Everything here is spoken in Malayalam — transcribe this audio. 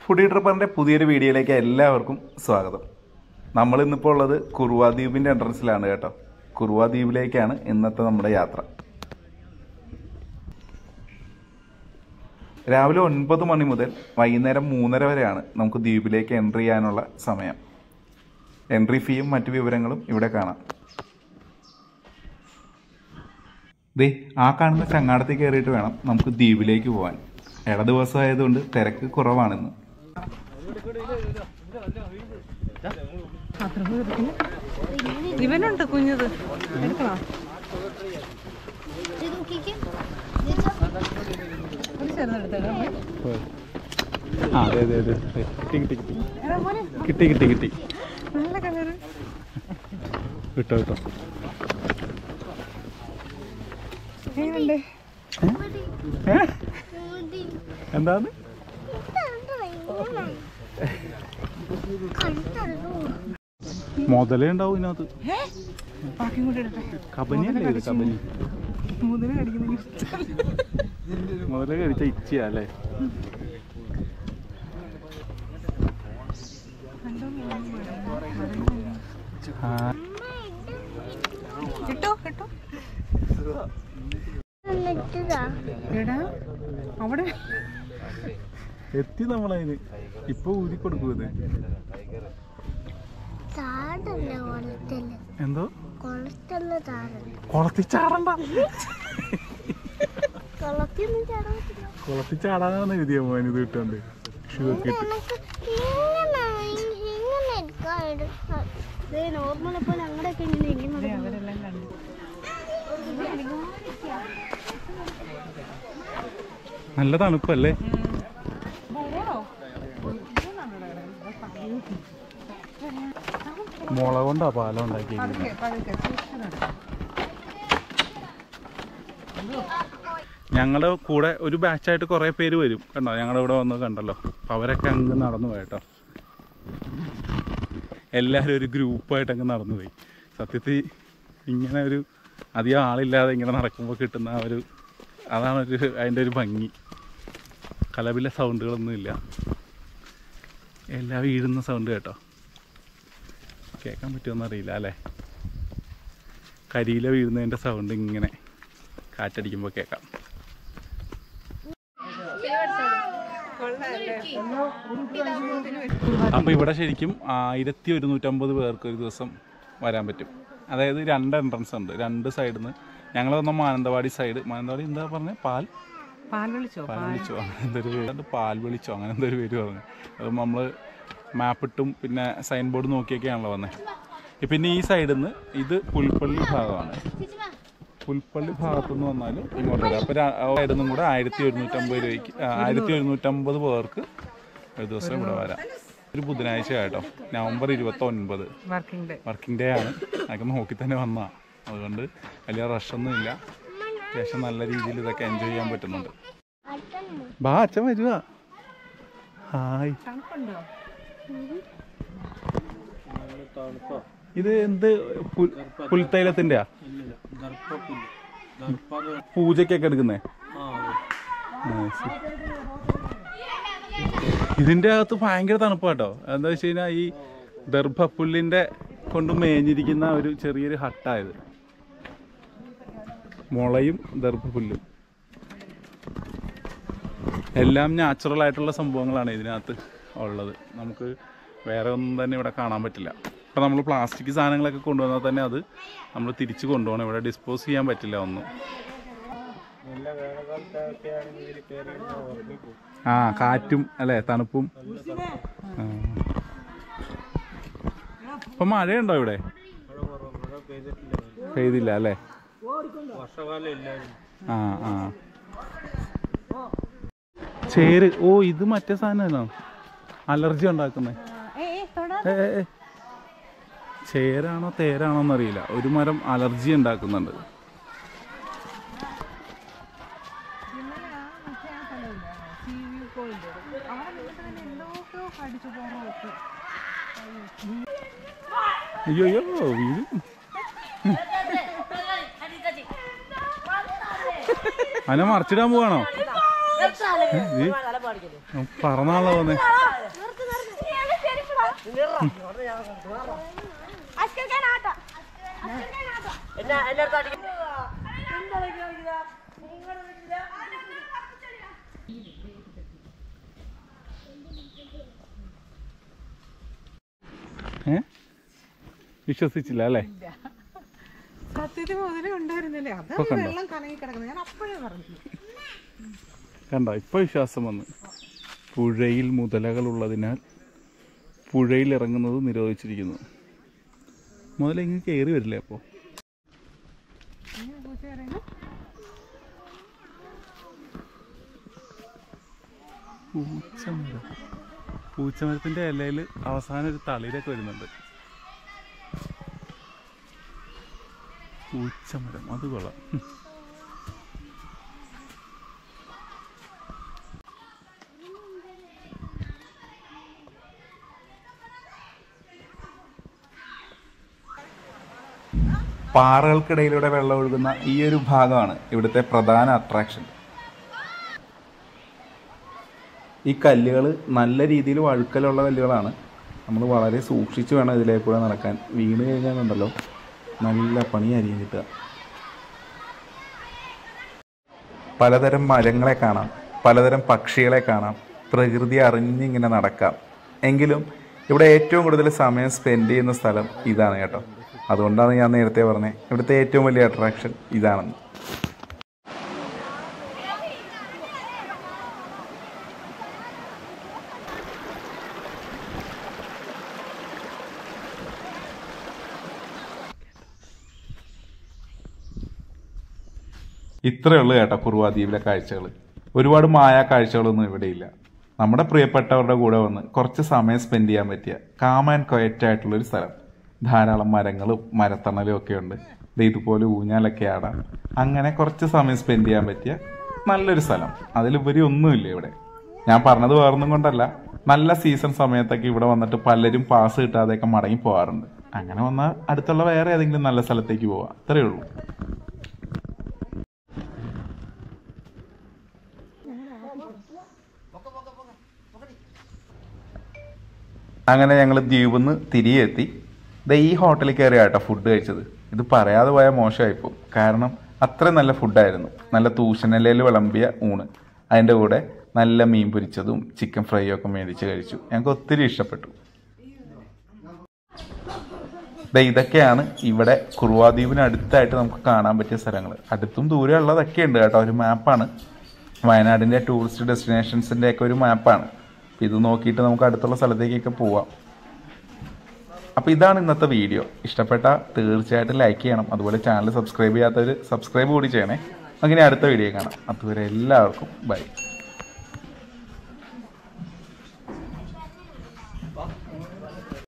ഫുഡി ട്രിപ്പറിൻ്റെ പുതിയൊരു വീഡിയോയിലേക്ക് എല്ലാവർക്കും സ്വാഗതം. നമ്മൾ ഇന്നിപ്പോൾ ഉള്ളത് കുറുവ ദ്വീപിൻ്റെ എൻട്രൻസിലാണ് കേട്ടോ. കുറുവ ദ്വീപിലേക്കാണ് ഇന്നത്തെ നമ്മുടെ യാത്ര. രാവിലെ 9 മണി മുതൽ വൈകുന്നേരം 3:30 വരെയാണ് നമുക്ക് ദ്വീപിലേക്ക് എൻട്രി ചെയ്യാനുള്ള സമയം. എൻട്രി ഫീയും മറ്റു വിവരങ്ങളും ഇവിടെ കാണാം. ദേ ആ കാണുന്ന ചങ്ങാടത്തിൽ കയറിയിട്ട് വേണം നമുക്ക് ദ്വീപിലേക്ക് പോകാൻ. ഇട ദിവസമായതുകൊണ്ട് തിരക്ക് കുറവാണെന്ന്. ഇവനുണ്ട് കുഞ്ഞത് എടുക്കണോ? കിട്ടി നല്ല കളറ് കിട്ടോ എന്താണ് മുതലേ ഉണ്ടാവും ഇതിനകത്ത്. കബനിയല്ലേ ഇത്? കബനി മുതല കഴിച്ച ഇച്ചയാ അല്ലേ? അവിടെ എത്തി നമ്മളതിന്. ഇപ്പൊ ഊരി കൊടുക്കുന്നത് എന്തോ കുളത്തി ചാടണ്ട. കുളത്തി ചാടാനാണ് എഴുതിയ മോൻ ഇത് കിട്ടണ്ട്. ഷൂ ഒക്കെ ഇട്ട് നല്ല തണുപ്പല്ലേ? മുള കൊണ്ടാ പാലം ഉണ്ടാക്കി. ഞങ്ങളുടെ കൂടെ ഒരു ബാച്ചായിട്ട് കുറേ പേര് വരും കണ്ടോ. ഞങ്ങളുടെ ഇവിടെ വന്ന് കണ്ടല്ലോ. അപ്പം അവരൊക്കെ അങ്ങ് നടന്നു പോയിട്ടോ. എല്ലാവരും ഒരു ഗ്രൂപ്പായിട്ട് അങ്ങ് നടന്നു പോയി. സത്യത്തിൽ ഇങ്ങനെ ഒരു അധികം ആളില്ലാതെ ഇങ്ങനെ നടക്കുമ്പോൾ കിട്ടുന്ന അതാണ് അതിൻ്റെ ഒരു ഭംഗി. കലപില സൗണ്ടുകളൊന്നുമില്ല. എല്ലാം വീഴുന്ന സൗണ്ട് കേട്ടോ. കേൾക്കാൻ പറ്റുമെന്ന് അറിയില്ല അല്ലേ? കരിയില വീഴുന്നതിൻ്റെ സൗണ്ട് ഇങ്ങനെ കാറ്റടിക്കുമ്പോൾ കേൾക്കാം. അപ്പോൾ ഇവിടെ ശരിക്കും 1150 പേർക്ക് ഒരു ദിവസം വരാൻ പറ്റും. അതായത് 2 എൻട്രൻസ് ഉണ്ട് 2 സൈഡിൽ നിന്ന്. ഞങ്ങൾ വന്ന മാനന്തവാടി സൈഡ്. മാനന്തവാടി എന്താ പറഞ്ഞത്? പാൽ വിളിച്ചോ അങ്ങനെ എന്തൊരു പേര്. പാൽ വിളിച്ചോ അങ്ങനെ എന്തൊരു പേര് പറഞ്ഞു. അത് നമ്മൾ മാപ്പിട്ടും പിന്നെ സൈൻ ബോർഡ് നോക്കിയൊക്കെയാണല്ലോ വന്നത്. പിന്നെ ഈ സൈഡിൽ നിന്ന് ഇത് പുൽപ്പള്ളി ഭാഗമാണ്. പുൽപ്പള്ളി ഭാഗത്തുനിന്ന് വന്നാലും ഇങ്ങോട്ട് വരാം. അപ്പോൾ സൈഡിൽ നിന്നും കൂടെ 1150 രൂപയ്ക്ക് 1150 പേർക്ക് ഒരു ദിവസം ഇവിടെ വരാം. ഒരു ബുധനാഴ്ച കേട്ടോ. നവംബർ 29 വർക്കിംഗ് ഡേ ആണ്. അതൊക്കെ നോക്കി തന്നെ വന്നാ. അതുകൊണ്ട് വലിയ റഷൊന്നും ഇല്ല. അത്യാവശ്യം നല്ല രീതിയിൽ ഇതൊക്കെ എൻജോയ് ചെയ്യാൻ പറ്റുന്നുണ്ട്. ബാ അച്ഛൻ വരുക. ഹായ്. ഇത് എന്ത് പുൽത്തൈലത്തിൻ്റെയാ? പൂജക്കൊക്കെ എടുക്കുന്നേ? ഇതിൻ്റെ അകത്ത് ഭയങ്കര തണുപ്പാട്ടോ. എന്താ വെച്ച് കഴിഞ്ഞാൽ ഈ ദർഭപ്പുല്ലിൻ്റെ കൊണ്ട് മേഞ്ഞിരിക്കുന്ന ഒരു ചെറിയൊരു ഹട്ടായത്. മുളയും ദർഭപ്പുല്ലും എല്ലാം നാച്ചുറൽ ആയിട്ടുള്ള സംഭവങ്ങളാണ് ഇതിനകത്ത് ഉള്ളത്. നമുക്ക് വേറെ ഒന്നും തന്നെ ഇവിടെ കാണാൻ പറ്റില്ല. ഇപ്പം നമ്മൾ പ്ലാസ്റ്റിക് സാധനങ്ങളൊക്കെ കൊണ്ടുവന്നാൽ തന്നെ അത് നമ്മൾ തിരിച്ച് കൊണ്ടുപോകണം. ഇവിടെ ഡിസ്പോസ് ചെയ്യാൻ പറ്റില്ല ഒന്നും. കാറ്റും അല്ലേ, തണുപ്പും. ഇപ്പം മഴയുണ്ടോ ഇവിടെ? പെയ്തില്ല അല്ലേ? ചേര്. ഓ ഇത് മറ്റേ സാധനമാണോ അലർജി ഉണ്ടാക്കുന്നത്? ചേരാണോ തേരാണോ എന്നറിയില്ല. ഒരു മരം അലർജി ഉണ്ടാക്കുന്നുണ്ട്. അയ്യോ വീഴും. അതിനെ മറിച്ചിടാൻ പോവാണോ? പറന്നാളോ വന്നേ? വിശ്വസിച്ചില്ല അല്ലേ? സത്യത്തിൽ മുതലേ ഉണ്ടായിരുന്നില്ലേ? അത് വെള്ളം കലങ്ങി കിടക്കുന്നത് ഞാൻ അപ്പോഴേ പറഞ്ഞു. കണ്ടോ, ഇപ്പൊ വിശ്വാസം വന്നു. പുഴയിൽ മുതലകൾ ഉള്ളതിനാൽ പുഴയിൽ ഇറങ്ങുന്നത് നിരോധിച്ചിരിക്കുന്നു. മുതല ഇങ്ങനെ കയറി വരില്ലേ? അപ്പോൾ പൂച്ചമരത്തിന്റെ ഇലയിൽ അവസാനം ഒരു തളിരൊക്കെ വരുന്നുണ്ട്. പൂച്ചമരം, അത് കൊള്ളാം. പാറകൾക്കിടയിലൂടെ വെള്ളം ഒഴുകുന്ന ഈ ഒരു ഭാഗമാണ് ഇവിടുത്തെ പ്രധാന അട്രാക്ഷൻ. ഈ കല്ലുകൾ നല്ല രീതിയിൽ വഴുക്കലുള്ള കല്ലുകളാണ്. നമ്മൾ വളരെ സൂക്ഷിച്ച് വേണം ഇതിലേക്കൂടെ നടക്കാൻ. വീണ് കഴിഞ്ഞാലുണ്ടല്ലോ നല്ല പണിയായിരിക്കും കിട്ടുക. പലതരം മരങ്ങളെ കാണാം, പലതരം പക്ഷികളെ കാണാം, പ്രകൃതി അറിഞ്ഞിങ്ങനെ നടക്കാം. എങ്കിലും ഇവിടെ ഏറ്റവും കൂടുതൽ സമയം സ്പെൻഡ് ചെയ്യുന്ന സ്ഥലം ഇതാണ് കേട്ടോ. അതുകൊണ്ടാണ് ഞാൻ നേരത്തെ പറഞ്ഞത് ഇവിടുത്തെ ഏറ്റവും വലിയ അട്രാക്ഷൻ ഇതാണെന്ന്. ഇത്രയേ ഉള്ളൂ കേട്ടോ കുറുവ ദ്വീപിലെ കാഴ്ചകൾ. ഒരുപാട് മായ കാഴ്ചകളൊന്നും ഇവിടെയില്ല. നമ്മുടെ പ്രിയപ്പെട്ടവരുടെ കൂടെ വന്ന് കുറച്ച് സമയം സ്പെൻഡ് ചെയ്യാൻ പറ്റിയ കാം ആൻഡ് ക്വയറ്റ് ആയിട്ടുള്ളൊരു സ്ഥലം. ധാരാളം മരങ്ങളും മരത്തണലും ഒക്കെ ഉണ്ട്. ഇതുപോലെ ഊഞ്ഞാലൊക്കെ ആടാം. അങ്ങനെ കുറച്ച് സമയം സ്പെൻഡ് ചെയ്യാൻ പറ്റിയ നല്ലൊരു സ്ഥലം. അതിലുപരി ഒന്നുമില്ല ഇവിടെ. ഞാൻ പറഞ്ഞത് വേറൊന്നും കൊണ്ടല്ല, നല്ല സീസൺ സമയത്തൊക്കെ ഇവിടെ വന്നിട്ട് പലരും പാസ് കിട്ടാതെയൊക്കെ മടങ്ങി പോകാറുണ്ട്. അങ്ങനെ വന്നാൽ അടുത്തുള്ള വേറെ ഏതെങ്കിലും നല്ല സ്ഥലത്തേക്ക് പോവാം, അത്രയേ ഉള്ളൂ. അങ്ങനെ ഞങ്ങൾ ദ്വീപിൽ നിന്ന് തിരികെ എത്തി. ഈ ഹോട്ടലിൽ കയറി ആട്ടോ ഫുഡ് കഴിച്ചത്. ഇത് പറയാതെ പോയാൽ മോശമായിപ്പോൾ. കാരണം അത്ര നല്ല ഫുഡായിരുന്നു. നല്ല തൂശനിലയിൽ വിളമ്പിയ ഊണ്, അതിൻ്റെ കൂടെ നല്ല മീൻ പൊരിച്ചതും ചിക്കൻ ഫ്രൈയും ഒക്കെ മേടിച്ച് കഴിച്ചു. ഞങ്ങൾക്ക് ഒത്തിരി ഇഷ്ടപ്പെട്ടു. ഇതൊക്കെയാണ് ഇവിടെ കുറുവ ദ്വീപിന് അടുത്തായിട്ട് നമുക്ക് കാണാൻ പറ്റിയ സ്ഥലങ്ങൾ. അടുത്തും ദൂരെ ഉള്ളതൊക്കെ ഉണ്ട് കേട്ടോ. ഒരു മാപ്പാണ്, വയനാടിൻ്റെ ടൂറിസ്റ്റ് ഡെസ്റ്റിനേഷൻസിൻ്റെ ഒക്കെ ഒരു മാപ്പാണ്. ഇത് നോക്കിയിട്ട് നമുക്ക് അടുത്തുള്ള സ്ഥലത്തേക്കൊക്കെ പോവാം. അപ്പോൾ ഇതാണ് ഇന്നത്തെ വീഡിയോ. ഇഷ്ടപ്പെട്ടാൽ തീർച്ചയായിട്ടും ലൈക്ക് ചെയ്യണം. അതുപോലെ ചാനൽ സബ്സ്ക്രൈബ് ചെയ്യാത്തവർ സബ്സ്ക്രൈബ് കൂടി ചെയ്യണേ. അങ്ങനെ അടുത്ത വീഡിയോ കാണാം. അതുവരെ എല്ലാവർക്കും ബൈ.